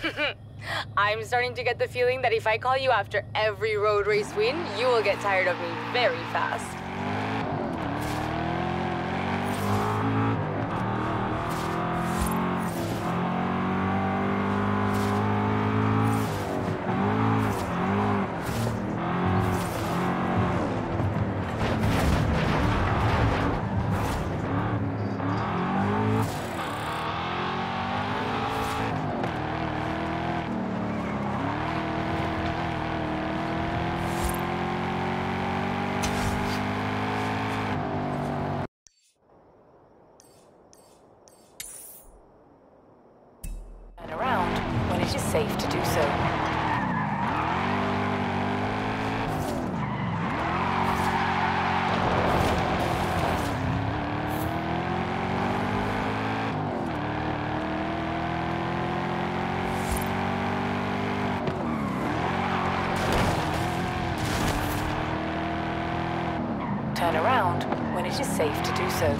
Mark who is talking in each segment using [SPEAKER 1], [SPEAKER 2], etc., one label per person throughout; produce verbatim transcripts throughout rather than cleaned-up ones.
[SPEAKER 1] I'm starting to get the feeling that if I call you after every road race win, you will get tired of me very fast. Turn around when it is safe to do so. Turn around when it is safe to do so.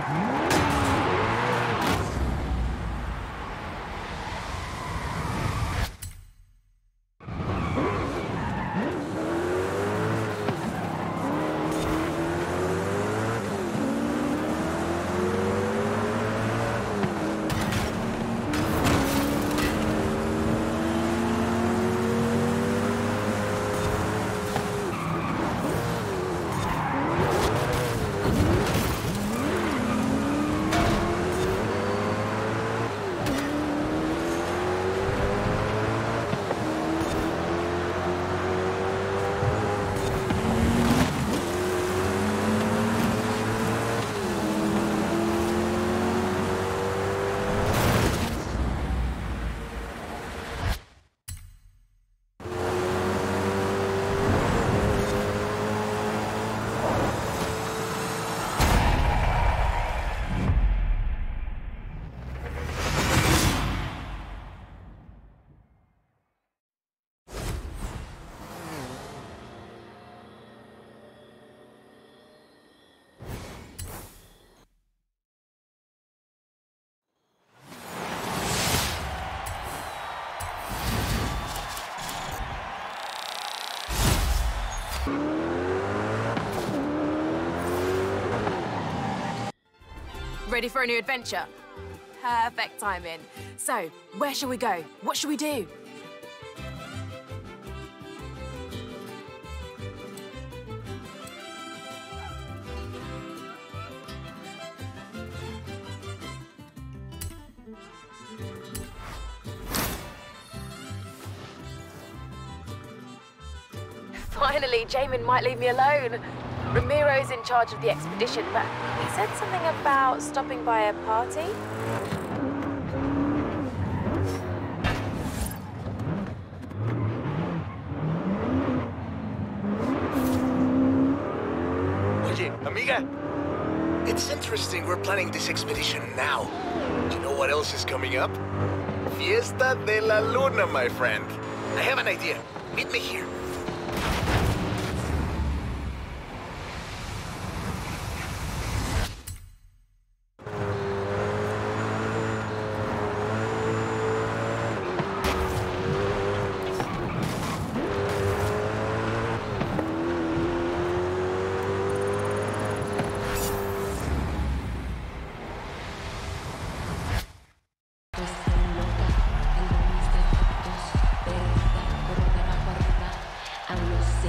[SPEAKER 1] Ready for a new adventure? Perfect timing. So, where shall we go? What should we do? Finally, Jamin might leave me alone. Ramiro's in charge of the expedition, but he said something about stopping by a party.
[SPEAKER 2] Oye, amiga. It's interesting we're planning this expedition now. You know what else is coming up? Fiesta de la Luna, my friend. I have an idea. Meet me here.
[SPEAKER 3] A los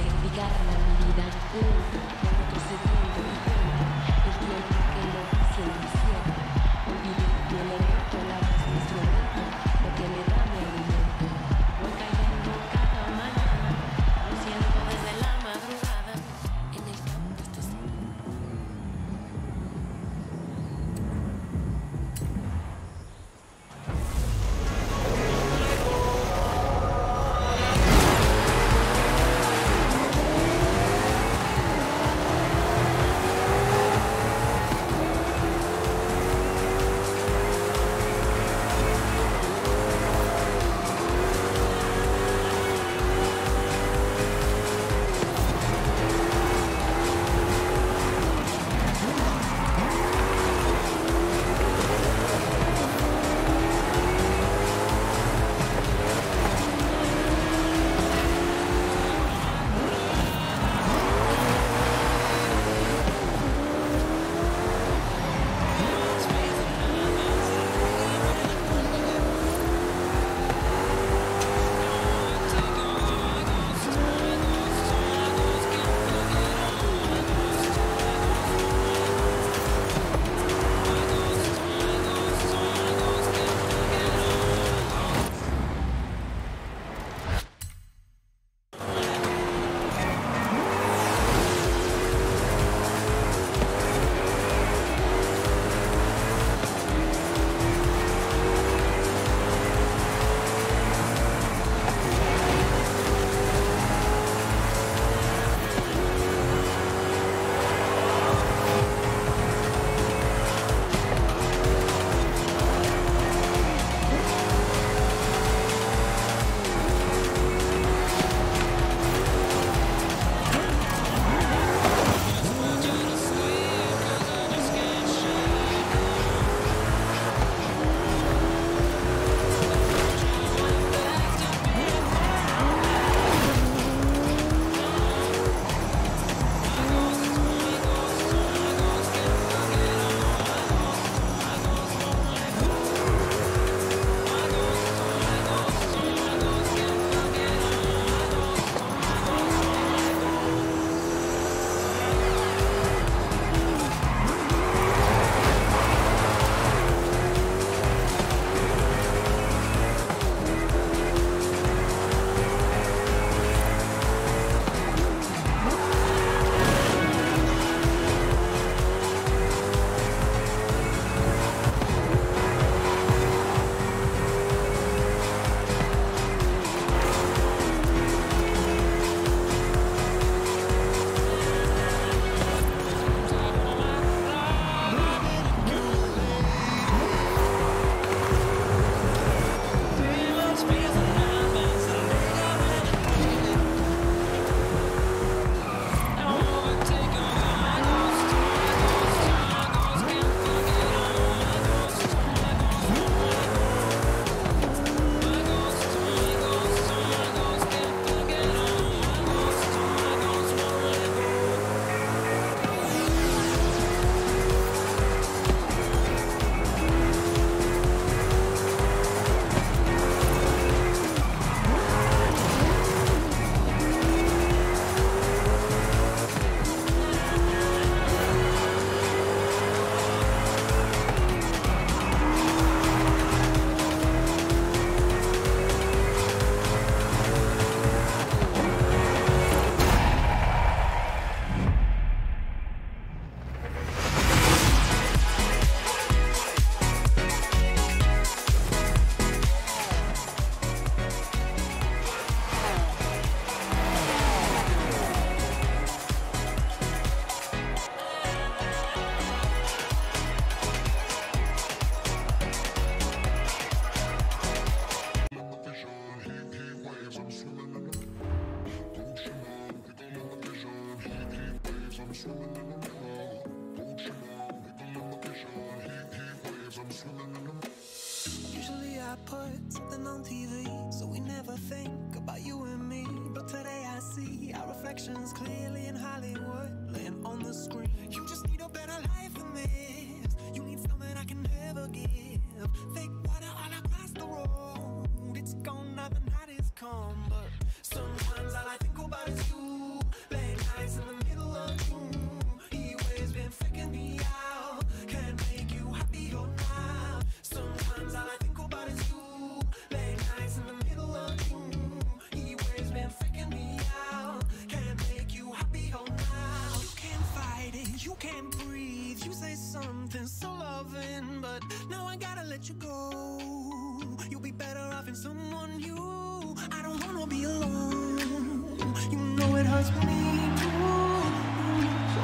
[SPEAKER 3] Usually I put something on T V, so we never think about you and me. But today I see our reflections clearly in Hollywood, laying on the screen. You just need a better life than this. You need something I can never give. Fake water all across the road. It's gone now, the night is come. But sometimes all I think about is you. Late nights in the middle of June. He always been faking me out. Can't make you happy or not. Sometimes all I think about is you. Late nights in the middle of June. He always been faking me out. Can't make you happy or not. You can't fight it, you can't breathe. You say something so loving, but now I gotta let you go. You'll be better off in someone new. I don't wanna be alone. You know it hurts me too. So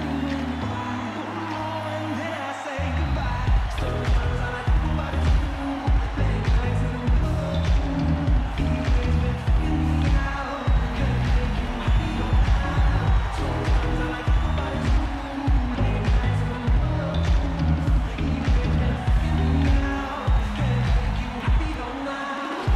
[SPEAKER 3] when did I say goodbye? Sometimes all I think about is you. Late nights in the middle of June. He always been freaking me out. Can't make you happy or not. Sometimes all I think about is you. Late nights in the middle of June. He always been freaking me out. Can't make you happy or not.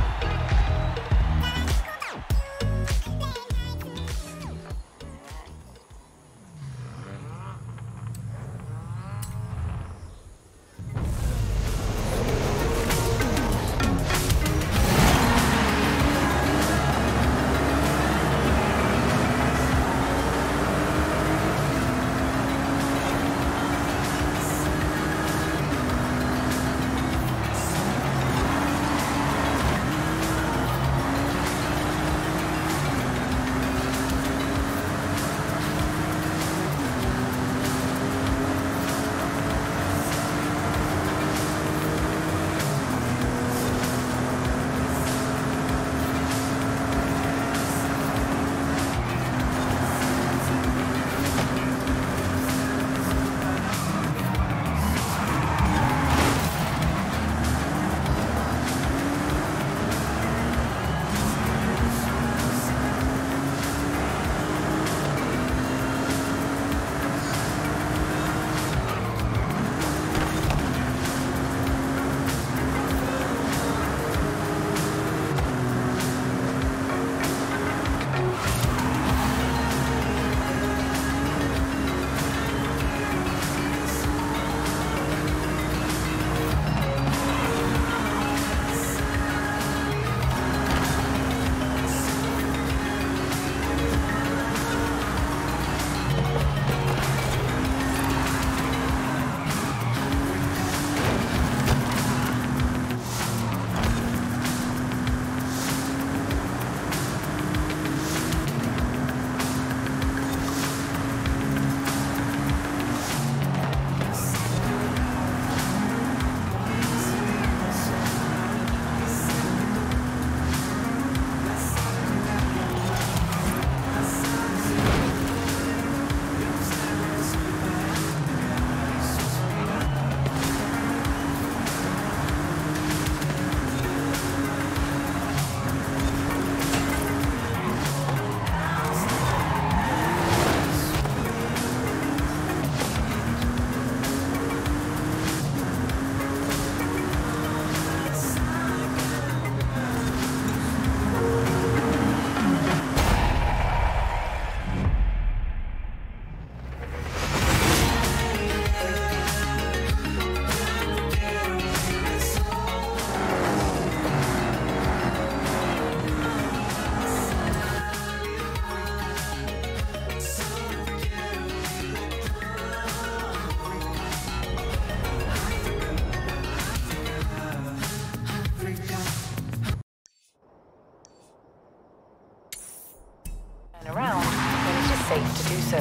[SPEAKER 1] Around when it is safe to do so.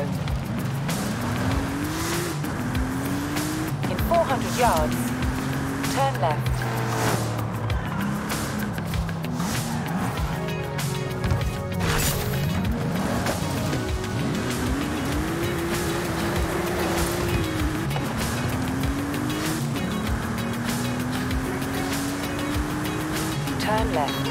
[SPEAKER 1] In four hundred yards, turn left. Turn left.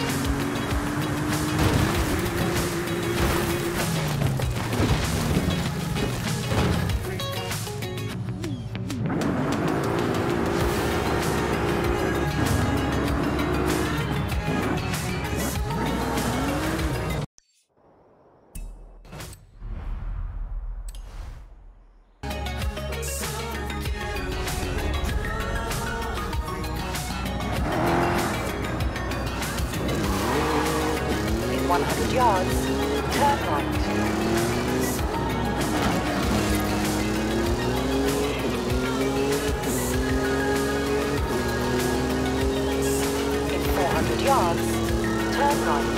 [SPEAKER 1] one hundred yards, turn right. In four hundred yards, turn right.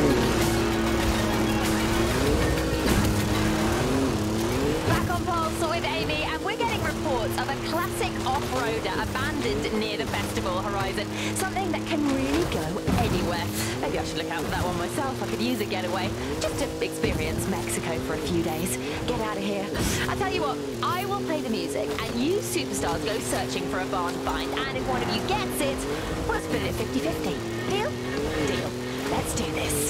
[SPEAKER 4] Back on Pulse with Amy, and we're getting reports of a classic off-roader abandoned near the festival horizon. Something that can really go anywhere. Maybe I should look out for that one myself. I could use a getaway. Just to experience Mexico for a few days. Get out of here. I'll tell you what, I will play the music, and you superstars go searching for a barn find. And if one of you gets it, we'll split it fifty fifty. Deal? Deal. Let's do this.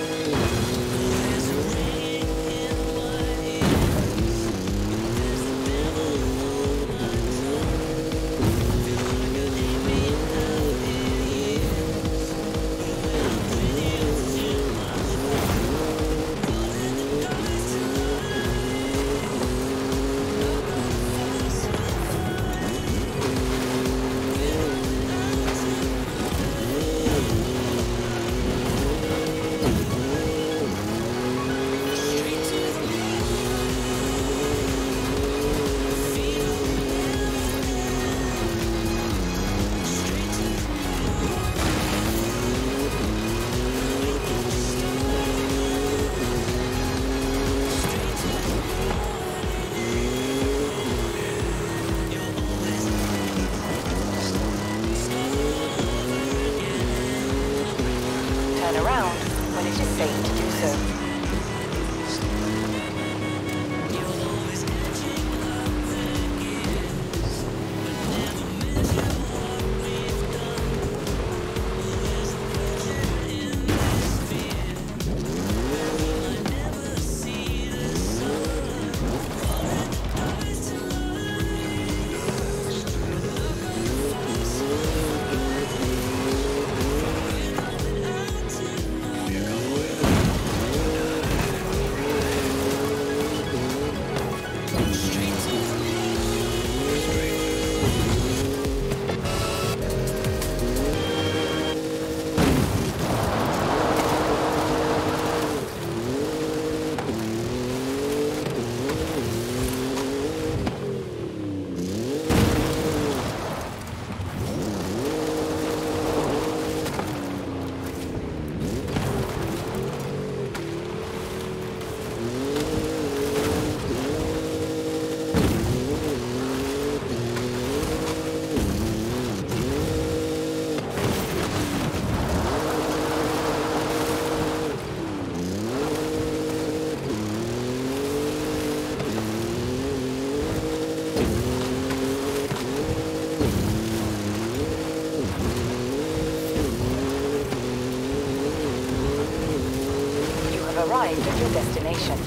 [SPEAKER 1] Arrived at your destination.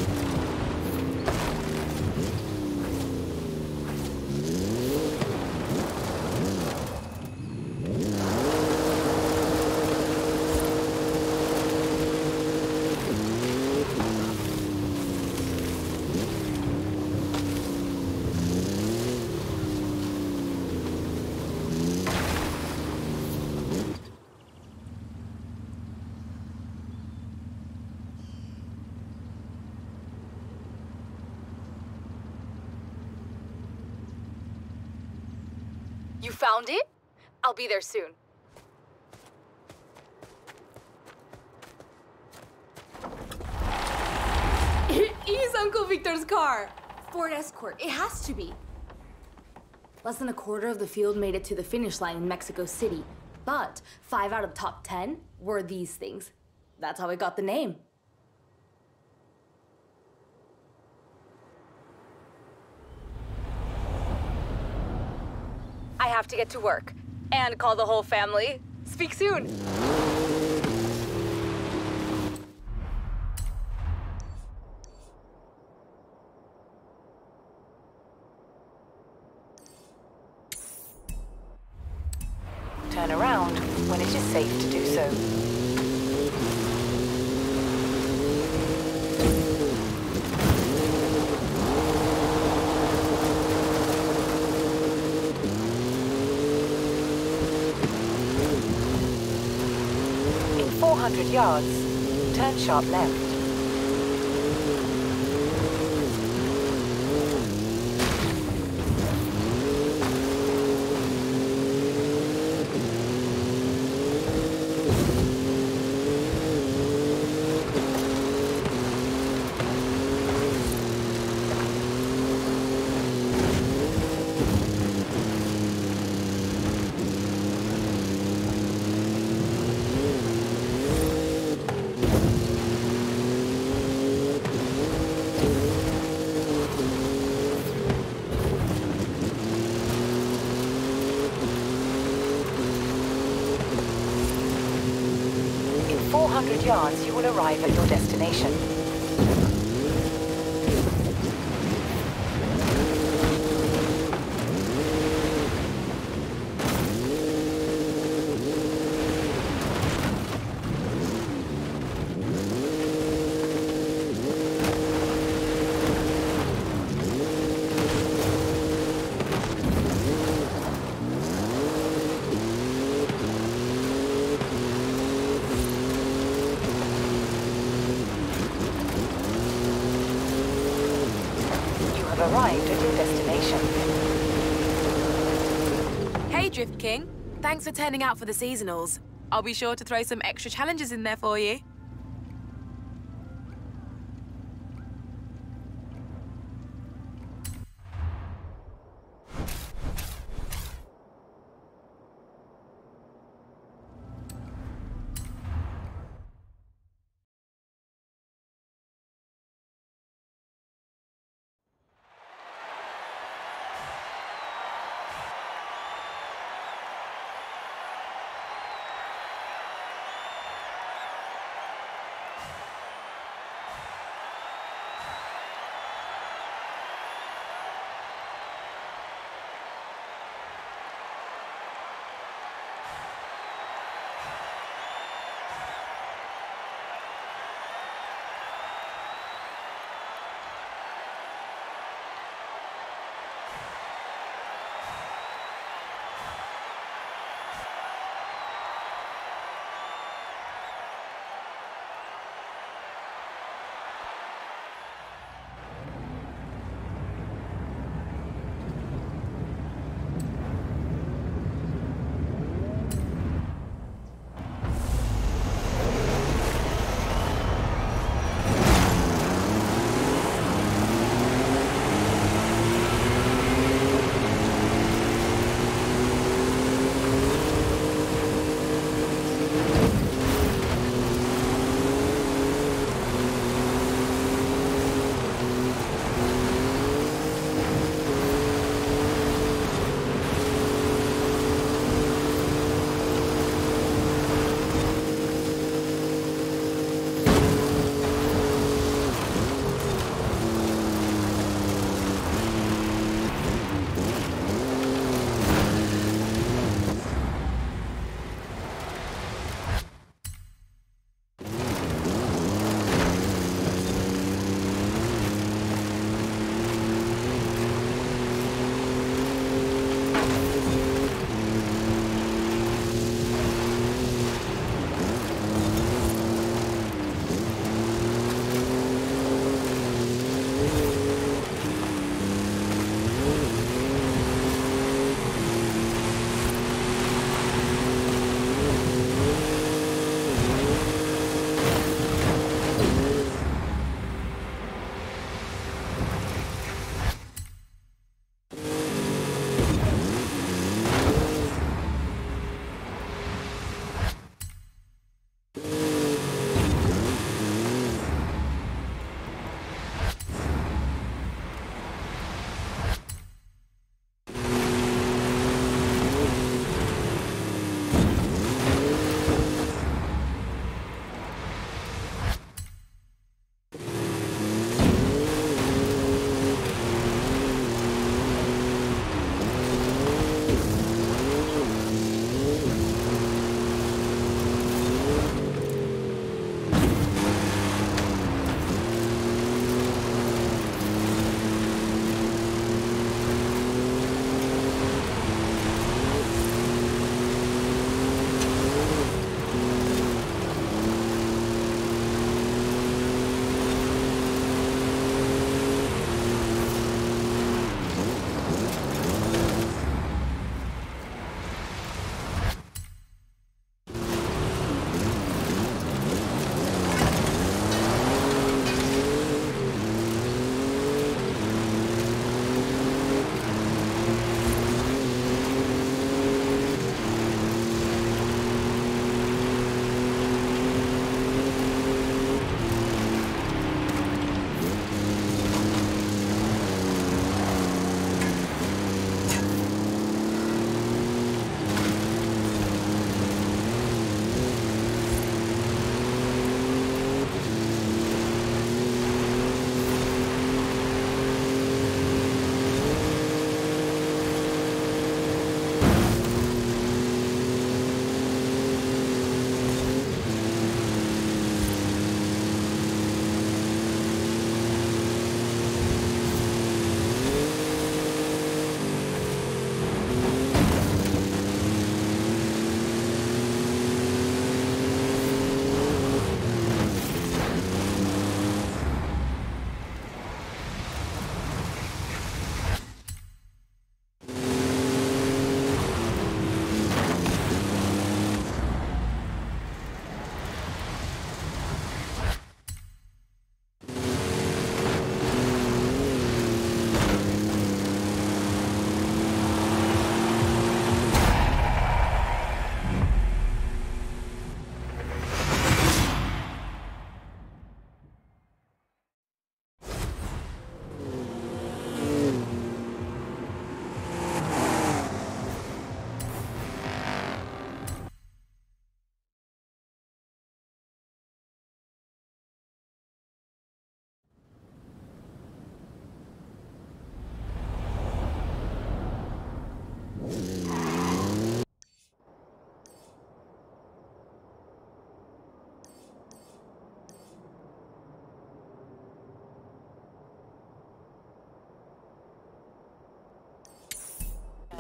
[SPEAKER 5] You found it? I'll be there soon. It is Uncle Victor's car! Ford Escort, it has to be.
[SPEAKER 6] Less than a quarter of the field made it to the finish line in Mexico City, but five out of the top ten were these things. That's how it got the name.
[SPEAKER 5] I have to get to work and call the whole family. Speak soon.
[SPEAKER 1] Turn around when it is safe to do so. four hundred yards, Turn sharp left. four hundred yards, you will arrive at your destination. Arrived at your destination.
[SPEAKER 7] Hey, Drift King. Thanks for turning out for the seasonals. I'll be sure to throw some extra challenges in there for you.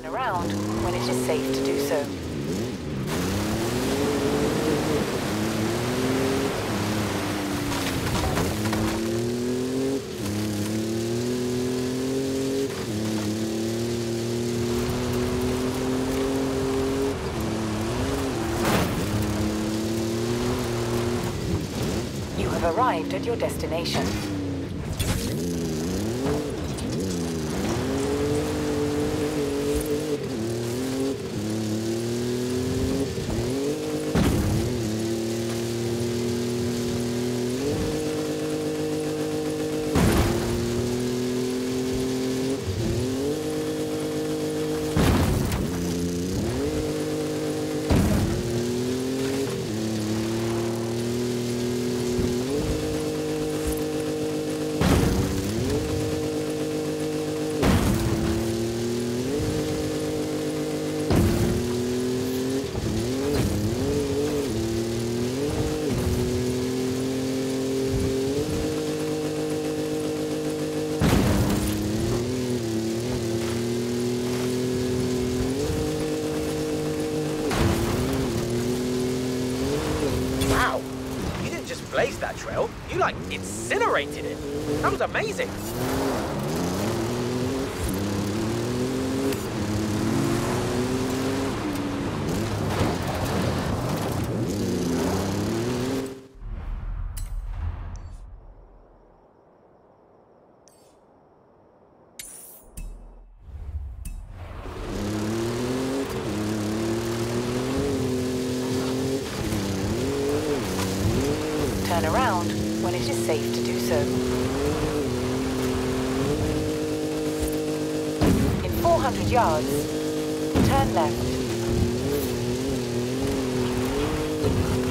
[SPEAKER 1] Turn around when it is safe to do so. You have arrived at your destination.
[SPEAKER 8] Wow, you didn't just blaze that trail, you like incinerated it. That was amazing.
[SPEAKER 1] Turn around when it is safe to do so. In four hundred yards, turn left.